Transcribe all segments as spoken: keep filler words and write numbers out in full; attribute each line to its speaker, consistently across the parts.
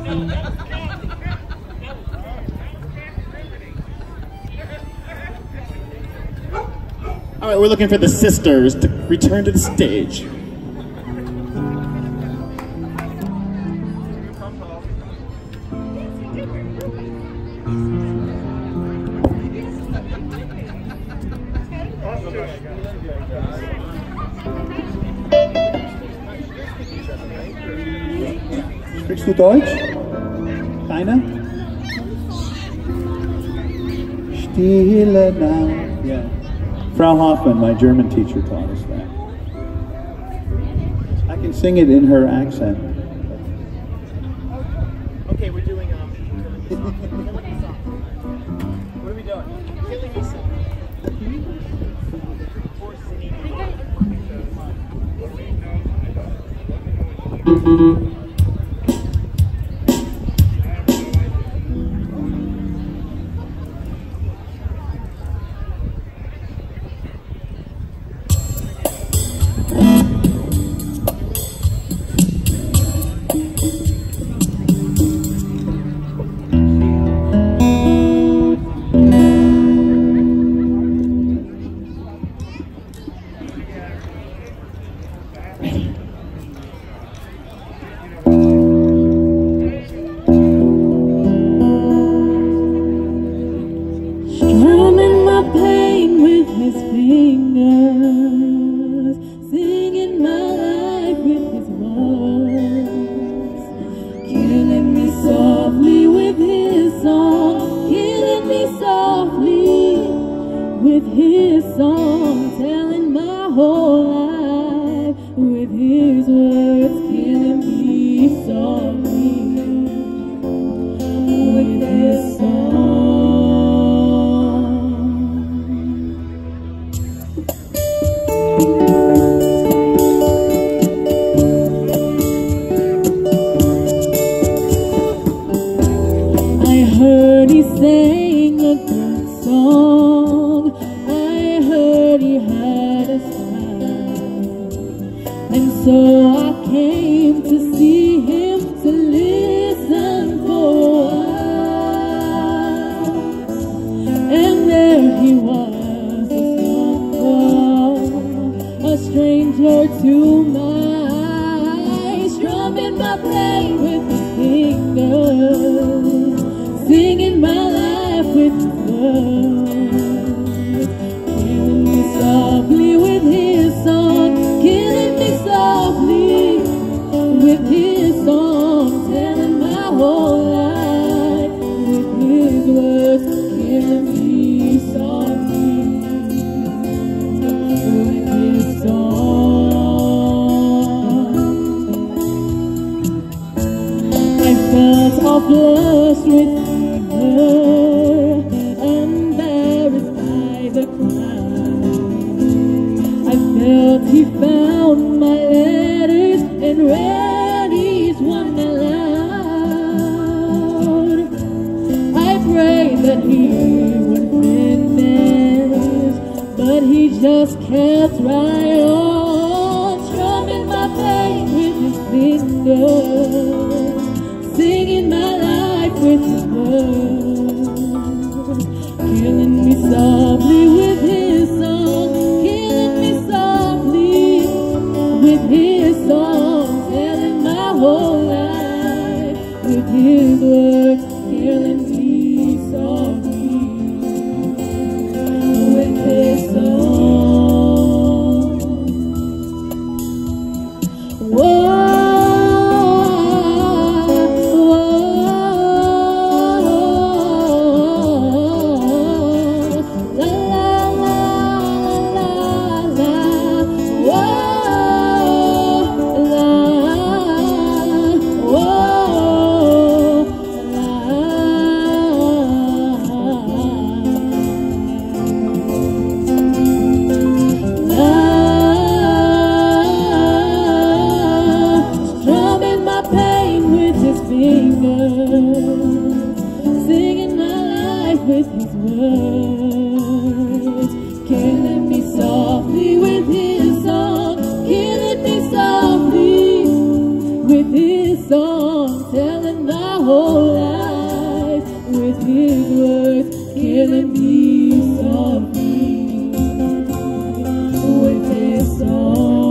Speaker 1: All right, we're looking for the sisters to return to the stage.
Speaker 2: Sprichst du Deutsch? Keiner? Stille Nacht. Yeah. Frau Hoffman, my German teacher, taught us that. I can sing it in her accent.
Speaker 1: Okay, we're doing um. What are we doing? Killing me song.
Speaker 3: Strumming my pain with his fingers, singing my life with his words, killing me softly with his song, killing me softly with his song, telling my whole life with his words, killing me softly with his song. I heard he sang a good song, I heard he had a style, and so I came to see him, to listen for a while. And there he was, a young boy, a stranger to my eyes, strumming my pain with his fingers, singing my life with his words, killing me softly with his song, killing me softly with his song, telling my whole life with his words, killing me softly with his song. I felt all flushed with embarrassed by the crowd. I felt he found my letters and read each one aloud. I prayed that he would finish, but he just kept right on, strumming my pain with his fingers, singing my life with his words, killing me softly with his song, killing me softly with his song, telling my whole life with his words, killing me softly with his song. Whoa. Singing my life with his words, killing me softly with his song, killing me softly with his his song, telling my whole life with his words, killing me softly with his song.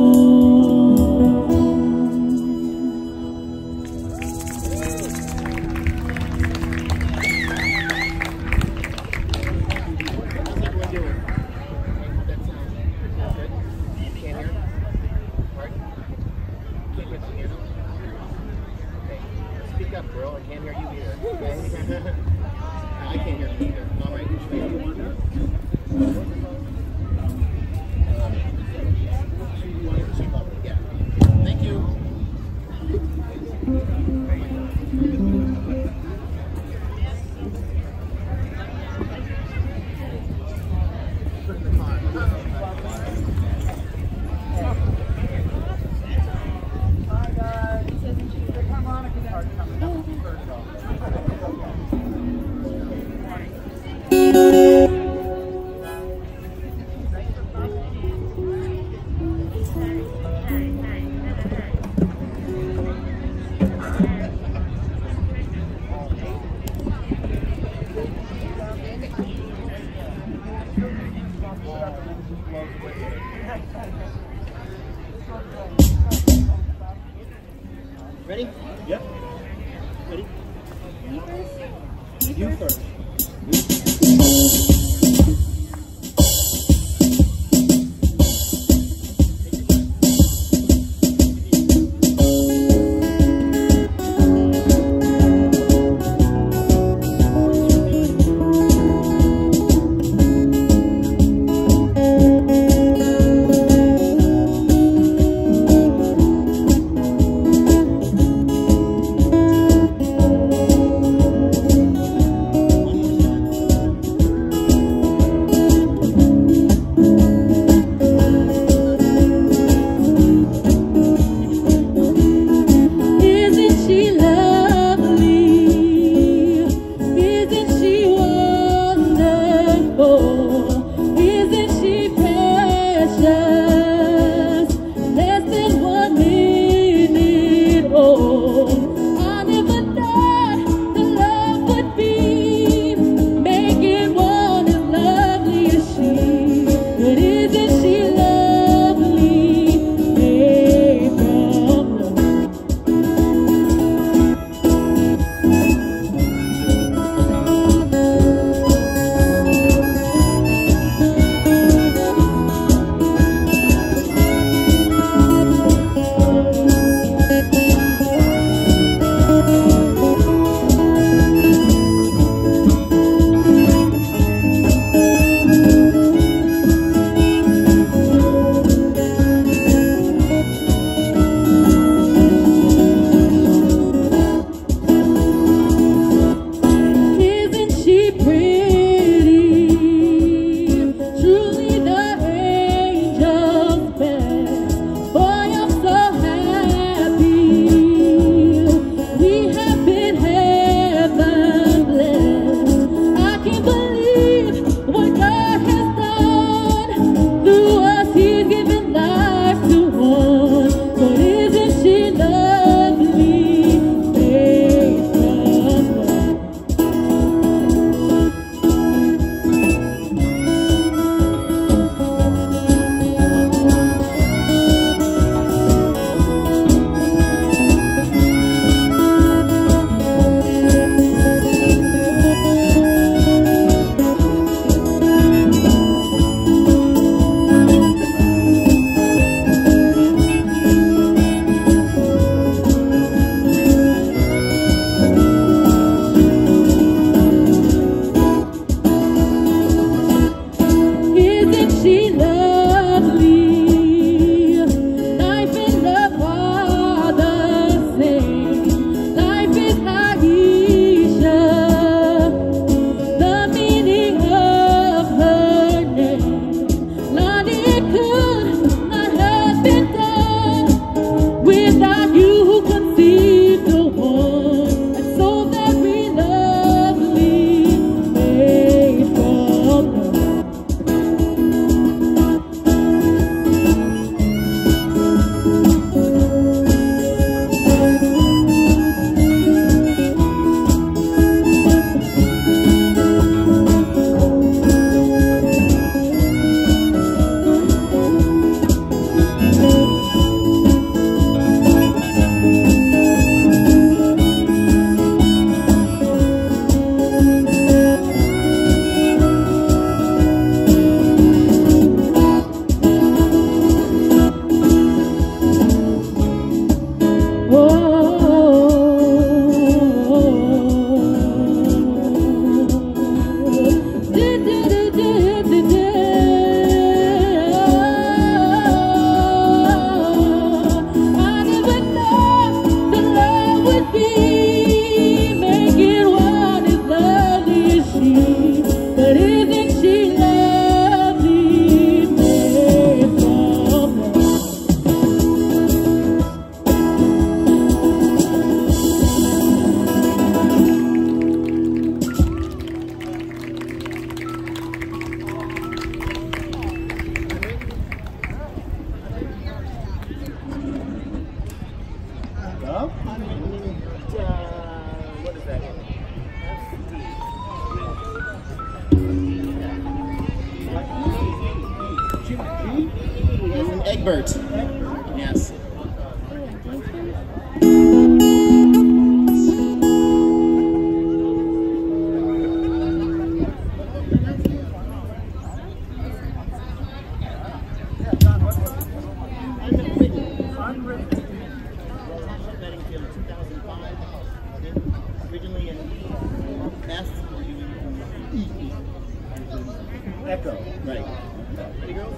Speaker 2: Ready? Yep. Ready? You first. Up.
Speaker 1: What is that? Egbert. Yes.
Speaker 4: Originally in F, E, Echo. Right. Ready, girls?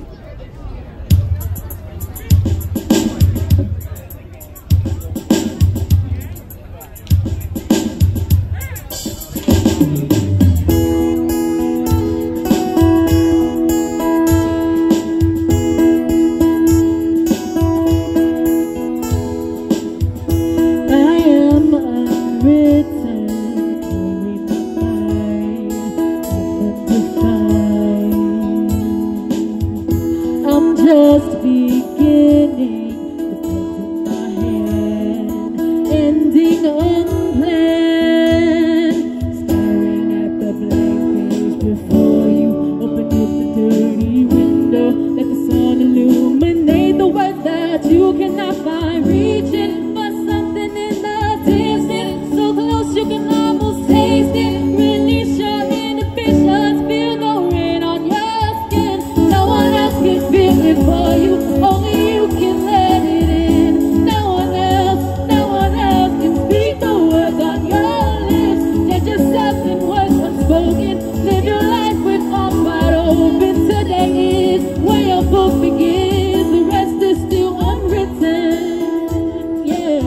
Speaker 3: Just beginning, the pens in my hand, ending unplanned. Staring at the blank page before you, open up the dirty window, let the sun illuminate the words that you cannot find. Reaching for something in the distance, so close you can almost taste it. Release your inhibitions, feel the rain on your skin. No one else can feel it for you, only you can let it in. No one else, no one else can speak the words on your lips. Get yourself in words unspoken, live your life with arms wide open. Today is where your book begins, the rest is still unwritten. Yeah.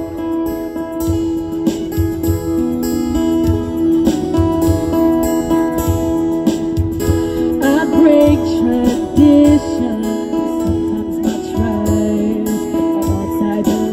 Speaker 3: I break tradition, sometimes my tries are outside the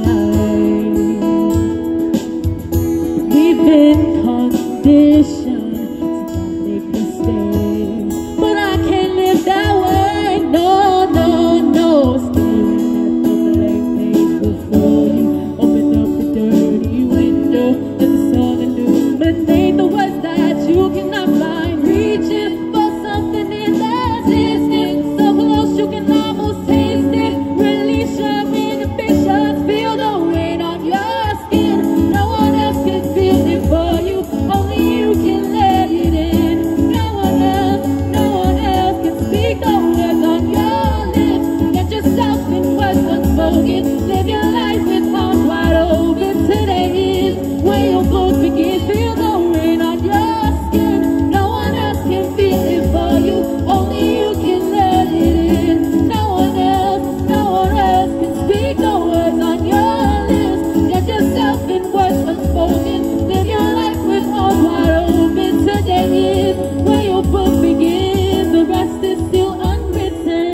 Speaker 3: line. We've been conditioned to not make mistakes, but I can't live that way. No, no, no. Staring at the blank page before you, open up the dirty window, let the sun illuminate the words that you cannot find. Reaching for something in the distance, so close you can almost taste it. Release your inhibitions, feel the rain on your skin. No one else can feel it for you, only you can let it in. No one else, no one else can speak the words on your lips. Get yourself in words unspoken, live your life with arms wide open. Today is where your book begins, feel the rain on your skin. No one else can feel it for you, only you can let it in. No one else, no one else can speak the words on your lips. Get yourself in words unspoken, live your life with arms wide open. Today is where your book begins, the rest is still unwritten.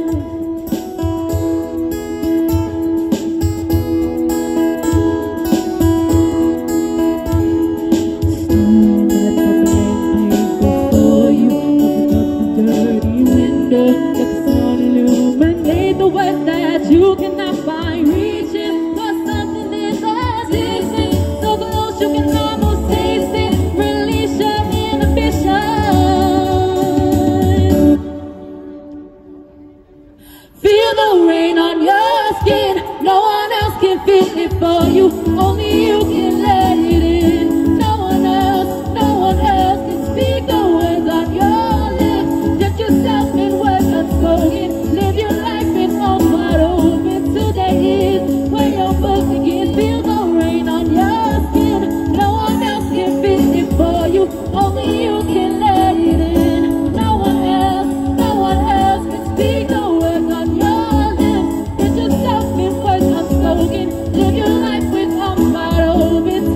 Speaker 3: Staring at the blank page before you, open up the dirty window, let the sun illuminate the words that you cannot find. Reaching for something in the distance, so close you can almost taste it. Release your inhibitions, feel the rain on your skin. No one else can feel it for you, only you can let it in. No one else, no one else can speak the words on your lips. Get yourself in words unspoken, live your life with arms wide open. Today is where your book begins, feel the rain on your skin. No one else can feel it for you, only you can let it in. No one else, no one else can speak the words on your lips. Get yourself in words unspoken, live your life with arms wide open.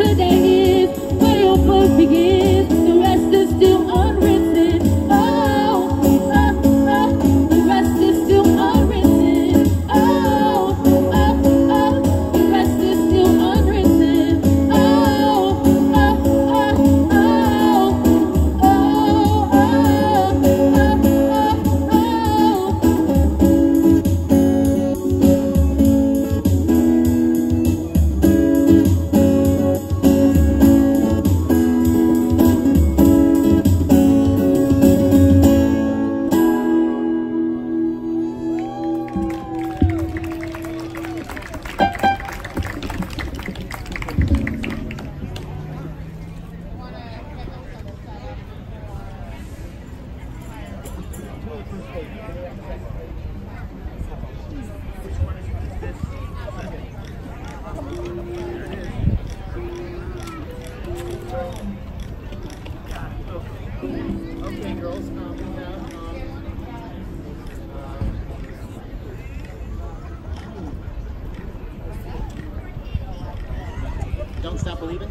Speaker 4: Don't Stop Believing?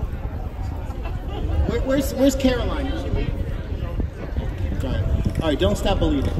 Speaker 4: Where, where's, where's Caroline? Did she leave? All right. All right, Don't Stop Believing.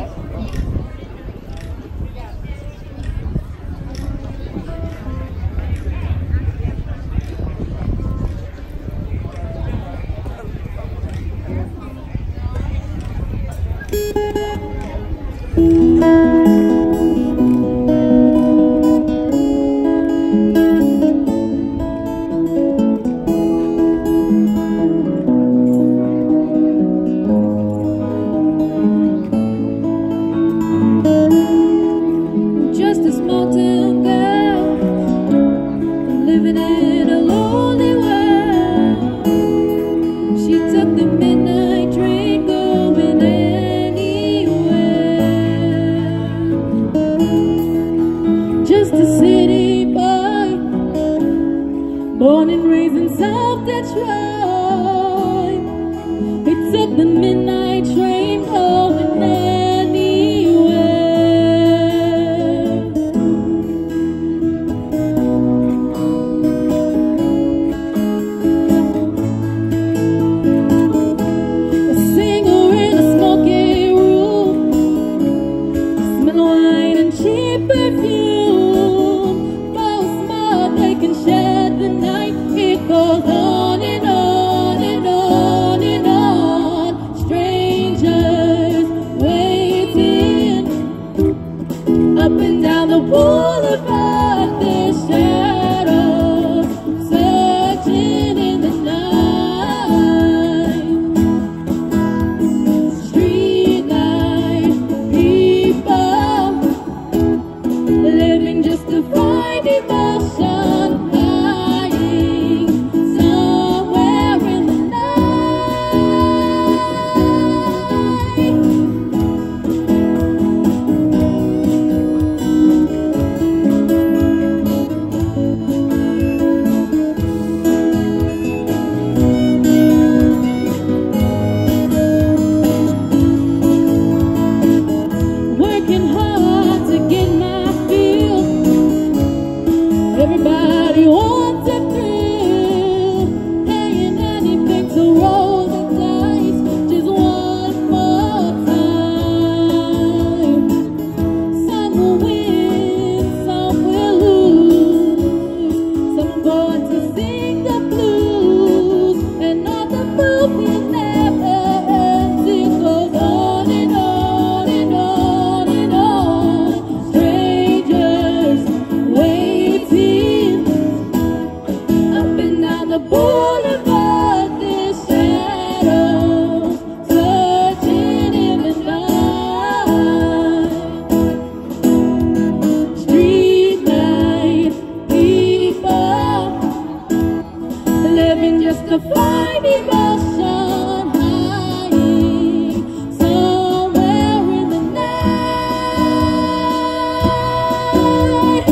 Speaker 3: Just a small town girl living in a lonely world. She took the midnight train going anywhere. Just a city boy, born and raised in South Detroit. He took the midnight train going anywhere. Perfume, both smart, they can share the night. It goes on and on and on and on. Strangers waiting up and down the boulevard. Their shadows searching in the night. Street life, people living just to find emotion, lying somewhere in the working hard to get my fill. Everybody wants a thrill, paying anything to roll the dice just one more time. Some will win, some will lose. Some going to sing the blues, and all the movie never ends. It goes on and on and on and on. Strangers waiting up and down the boulevard. Their shadows searching in the night. Street life, people living just to find emotion, hiding somewhere in the night.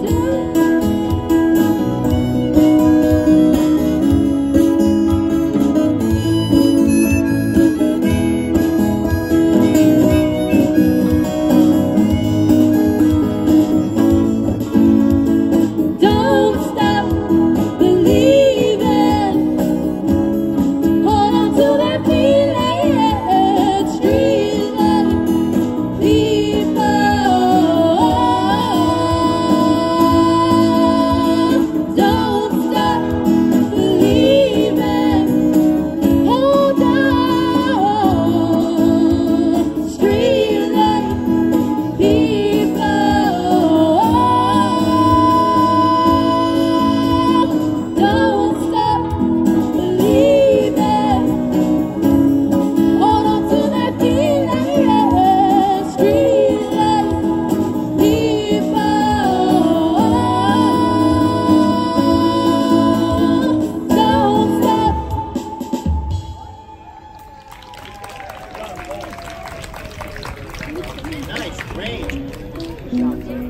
Speaker 3: Don't stop believing. Hold on to that feeling. Street life, people. Don't stop believing. Hold on. Street life, people. Don't stop believing. Hold on to that feeling. Street life, people. Don't stop.
Speaker 4: Nice, great.